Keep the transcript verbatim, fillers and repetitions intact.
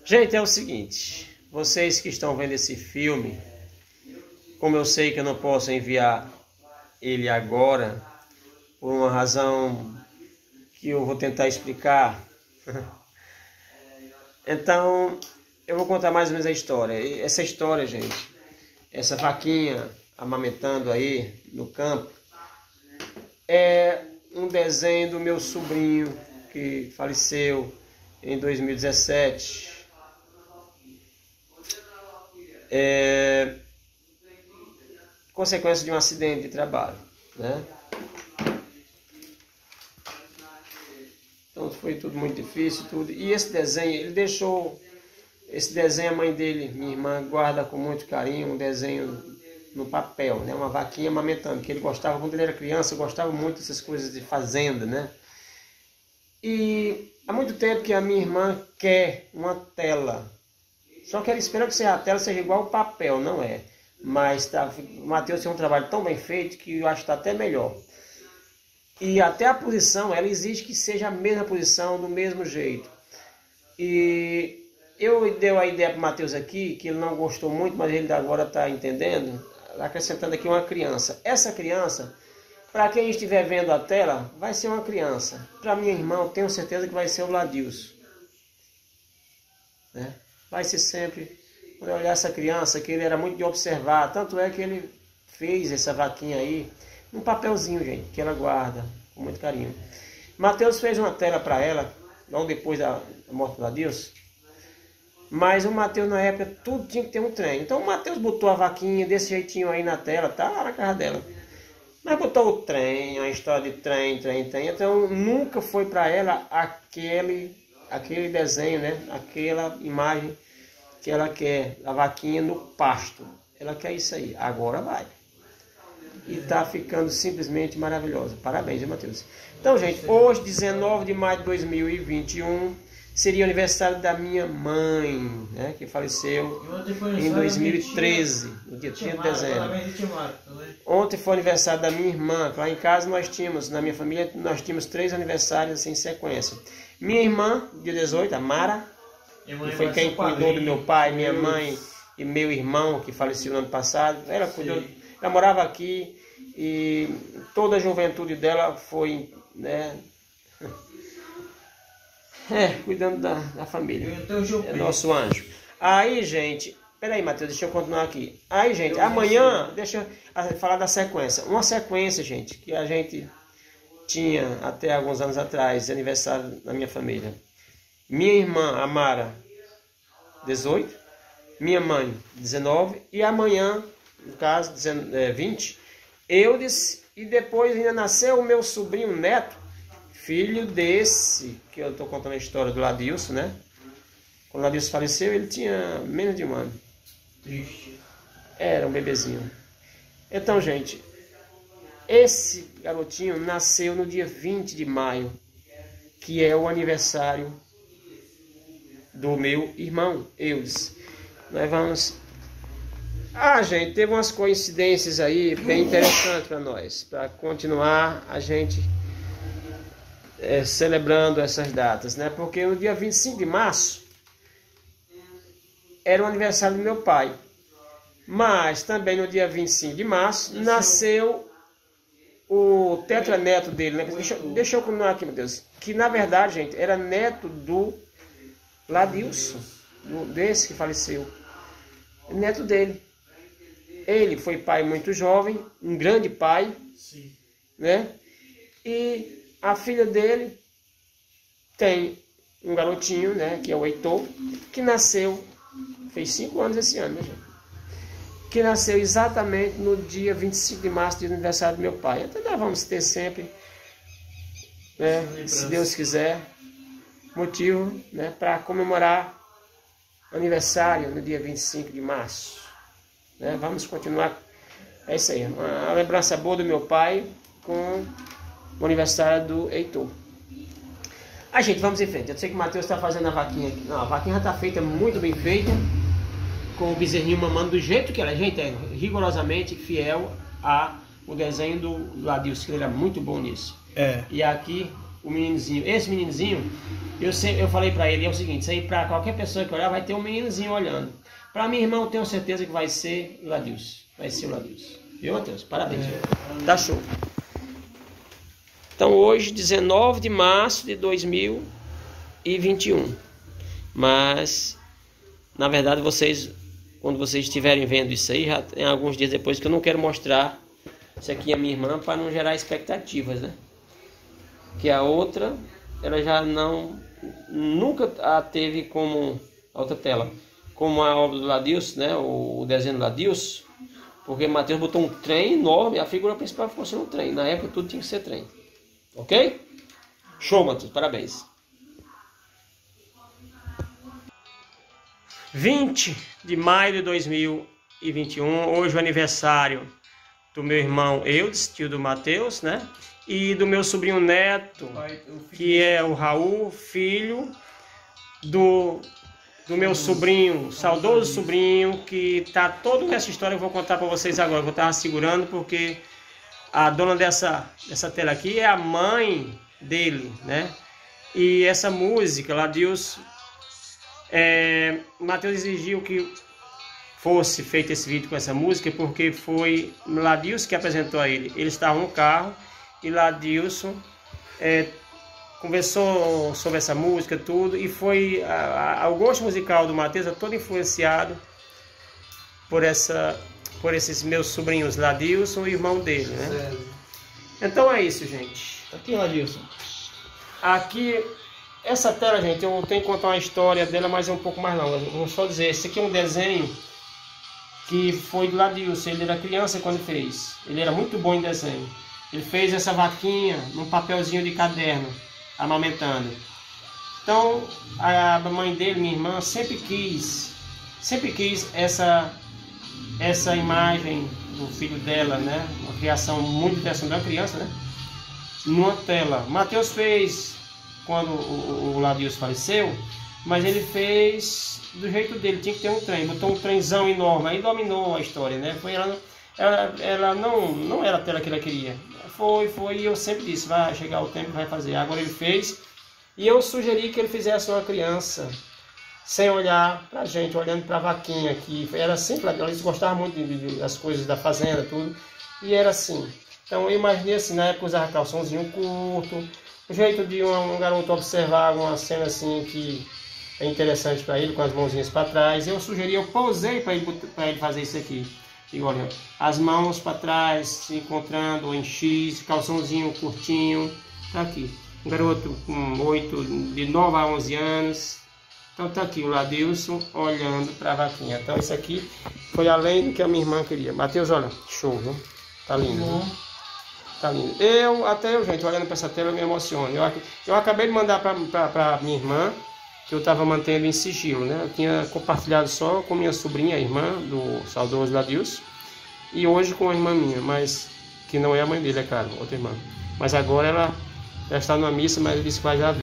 Gente, é o seguinte, vocês que estão vendo esse filme, como eu sei que eu não posso enviar ele agora, por uma razão que eu vou tentar explicar, então eu vou contar mais ou menos a história. Essa história, gente, essa vaquinha amamentando aí no campo, é um desenho do meu sobrinho que faleceu em dois mil e dezessete. É consequência de um acidente de trabalho, né? Então foi tudo muito difícil, tudo. E esse desenho, ele deixou, esse desenho a mãe dele, minha irmã, guarda com muito carinho, um desenho no papel, né? Uma vaquinha amamentando, que ele gostava, quando ele era criança, gostava muito dessas coisas de fazenda, né? E há muito tempo que a minha irmã quer uma tela. Só que ela espera que a tela seja igual ao papel, não é. Mas tá, o Matheus tem um trabalho tão bem feito que eu acho que está até melhor. E até a posição, ela exige que seja a mesma posição, do mesmo jeito. E eu dei a ideia para o Matheus aqui, que ele não gostou muito, mas ele agora está entendendo, acrescentando aqui uma criança. Essa criança, para quem estiver vendo a tela, vai ser uma criança. Para minha irmã, eu tenho certeza que vai ser o Ladilson, né? Vai ser sempre, quando eu olhar essa criança, que ele era muito de observar, tanto é que ele fez essa vaquinha aí, num papelzinho, gente, que ela guarda com muito carinho. Matheus fez uma tela para ela, logo depois da morte do Ladilson, mas o Matheus na época, tudo tinha que ter um trem. Então o Matheus botou a vaquinha desse jeitinho aí na tela, tá lá na casa dela. Mas botou o trem, a história de trem, trem, trem, então nunca foi para ela aquele, aquele desenho, né, aquela imagem que ela quer, a vaquinha no pasto. Ela quer isso aí. Agora vai. E tá ficando simplesmente maravilhosa. Parabéns, hein, Matheus? Então, gente, hoje, dezenove de maio de dois mil e vinte e um, seria o aniversário da minha mãe, né, que faleceu em dois mil e treze, no dia trinta de dezembro. Ontem foi o aniversário da minha irmã. Lá em casa nós tínhamos, na minha família, nós tínhamos três aniversários assim, em sequência. Minha irmã, dia dezoito, a Mara, que foi quem cuidou do meu pai, minha mãe e meu irmão, que faleceu no ano passado. Ela cuidou, ela morava aqui e toda a juventude dela foi, né, é, cuidando da, da família. É nosso anjo. Aí, gente, peraí, Matheus, deixa eu continuar aqui. Aí, gente, amanhã, deixa eu falar da sequência. Uma sequência, gente, que a gente tinha até alguns anos atrás, aniversário da minha família. Minha irmã, a Mara, dezoito. Minha mãe, dezenove. E amanhã, no caso, vinte, Eudes. E depois ainda nasceu o meu sobrinho Neto, filho desse, que eu estou contando a história do Ladilson, né? Quando o Ladilson faleceu, ele tinha menos de um ano. Triste. Era um bebezinho. Então, gente, esse garotinho nasceu no dia vinte de maio, que é o aniversário do meu irmão, Eudes. Nós vamos... Ah, gente, teve umas coincidências aí bem interessantes para nós, para continuar a gente é, celebrando essas datas, né? Porque no dia vinte e cinco de março era o aniversário do meu pai. Mas também no dia vinte e cinco de março nasceu o tetraneto dele, né? Deixa, deixa eu continuar aqui, meu Deus. Que na verdade, gente, era neto do Ladilson, do, desse que faleceu. Neto dele. Ele foi pai muito jovem, um grande pai. Sim. Né? E a filha dele tem um garotinho, né, que é o Heitor, que nasceu, fez cinco anos esse ano, né, gente? Que nasceu exatamente no dia vinte e cinco de março, dia do aniversário do meu pai. Então nós vamos ter sempre, né, se Deus quiser, motivo, né, para comemorar o aniversário no dia vinte e cinco de março. Né? Vamos continuar. É isso aí, uma lembrança boa do meu pai com o aniversário do Heitor. A gente, vamos em frente. Eu sei que o Matheus está fazendo a vaquinha aqui. Não, a vaquinha já está feita, muito bem feita, com o bezerrinho mamando do jeito que ela é. Gente, é rigorosamente fiel ao desenho do Ladilson, que ele era muito bom nisso. É. E aqui o meninozinho. Esse meninozinho, eu, sempre, eu falei para ele, é o seguinte, isso aí para qualquer pessoa que olhar, vai ter um meninozinho olhando. Para minha irmã, eu tenho certeza que vai ser o Ladilson. Vai ser o Ladilson. Viu, Matheus? Parabéns. É. Tá show. Então, hoje, dezenove de março de dois mil e vinte e um. Mas, na verdade, vocês, quando vocês estiverem vendo isso aí, já tem alguns dias depois que eu não quero mostrar isso aqui a minha irmã para não gerar expectativas, né? Que a outra, ela já não, nunca a teve como, a outra tela, como a obra do Ladilson, né? O, o desenho do Ladilson, porque Matheus botou um trem enorme, a figura principal ficou sendo um trem. Na época tudo tinha que ser trem. Ok? Show, Matheus, parabéns. vinte de maio de dois mil e vinte e um, hoje é o aniversário do meu irmão Eudes, tio do Matheus, né? E do meu sobrinho Neto, que é o Raul, filho do, do meu sobrinho, saudoso sobrinho, que tá toda essa história eu vou contar para vocês agora. Eu vou estar segurando porque a dona dessa, dessa tela aqui é a mãe dele, né? E essa música, Ladilson, é, Matheus exigiu que fosse feito esse vídeo com essa música porque foi Ladilson que apresentou a ele. Eles estavam no carro e Ladilson é, conversou sobre essa música, tudo, e foi a, a, o gosto musical do Matheus é todo influenciado por, essa, por esses meus sobrinhos Ladilson e o irmão dele, né? Sério? Então é isso, gente. Aqui, Ladilson. Aqui, essa tela, gente, eu tenho que contar uma história dela, mas é um pouco mais longa. Vou só dizer, esse aqui é um desenho que foi do Ladilson. Ele era criança quando fez. Ele era muito bom em desenho. Ele fez essa vaquinha num papelzinho de caderno, amamentando. Então, a mãe dele, minha irmã, sempre quis, sempre quis essa, essa imagem do filho dela, né? Uma criação muito interessante da criança, né? Numa tela. Matheus fez quando o, o Ladilson faleceu, mas ele fez do jeito dele, tinha que ter um trem, botou um trenzão enorme, aí dominou a história, né? Foi ela, ela, ela não, não era a tela que ela queria. Foi, foi, e eu sempre disse, vai chegar o tempo que vai fazer. Agora ele fez, e eu sugeri que ele fizesse uma criança, sem olhar pra gente, olhando pra vaquinha, que era simples, eles gostavam muito de, de, das coisas da fazenda, tudo, e era assim. Então eu imaginei assim, na época usava calçãozinho curto, o jeito de um, um garoto observar uma cena assim que é interessante para ele, com as mãozinhas para trás. Eu sugeri, eu posei para ele, para ele fazer isso aqui. E olha, as mãos para trás, se encontrando em X, calçãozinho curtinho, tá aqui. Um garoto com oito, de nove a onze anos. Então tá aqui o Ladilson olhando para a vaquinha. Então isso aqui foi além do que a minha irmã queria. Matheus, olha, show, viu? Tá lindo. Uhum. Tá lindo. Eu, até eu, gente, olhando para essa tela, eu me emociono. Eu, eu acabei de mandar para minha irmã, que eu estava mantendo em sigilo, né? Eu tinha compartilhado só com minha sobrinha, a irmã do saudoso Ladilson, e hoje com a irmã minha, mas que não é a mãe dele, é claro, outra irmã. Mas agora ela já está numa missa, mas ele disse que vai já ver.